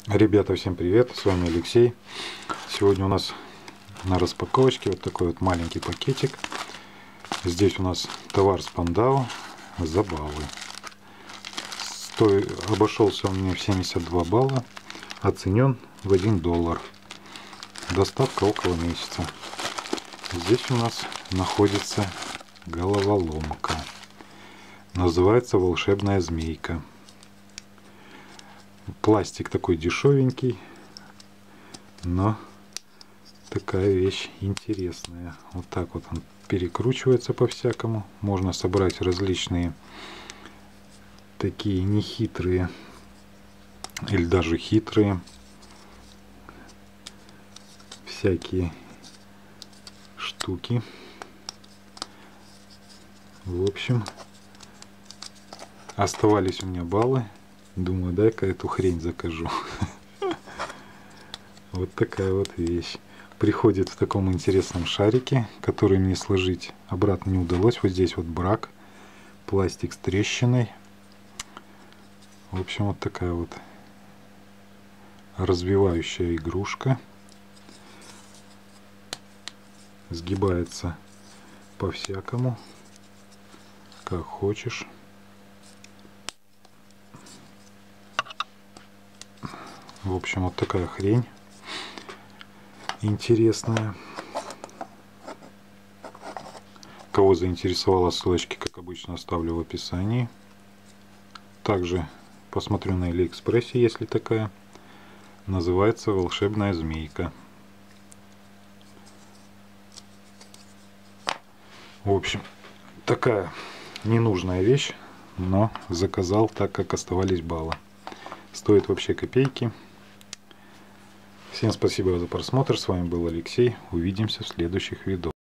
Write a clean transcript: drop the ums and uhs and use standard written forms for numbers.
Ребята, всем привет, с вами Алексей. Сегодня у нас на распаковочке вот такой вот маленький пакетик. Здесь у нас товар с Пандао за баллы. Обошелся он мне в 72 балла, оценен в $1. Доставка около месяца. Здесь у нас находится головоломка. Называется волшебная змейка. Пластик такой дешевенький, но такая вещь интересная. Вот так вот он перекручивается по-всякому. Можно собрать различные такие нехитрые или даже хитрые всякие штуки. В общем, оставались у меня баллы. Думаю, дай-ка эту хрень закажу. Вот такая вот вещь. Приходит в таком интересном шарике, который мне сложить обратно не удалось. Вот здесь вот брак. Пластик с трещиной. В общем, вот такая вот развивающая игрушка. Сгибается по-всякому, как хочешь. В общем, вот такая хрень интересная. Кого заинтересовало, ссылочки, как обычно, оставлю в описании. Также посмотрю на Алиэкспрессе, если такая. Называется волшебная змейка. В общем, такая ненужная вещь, но заказал, так как оставались баллы. Стоит вообще копейки. Всем спасибо за просмотр. С вами был Алексей. Увидимся в следующих видео.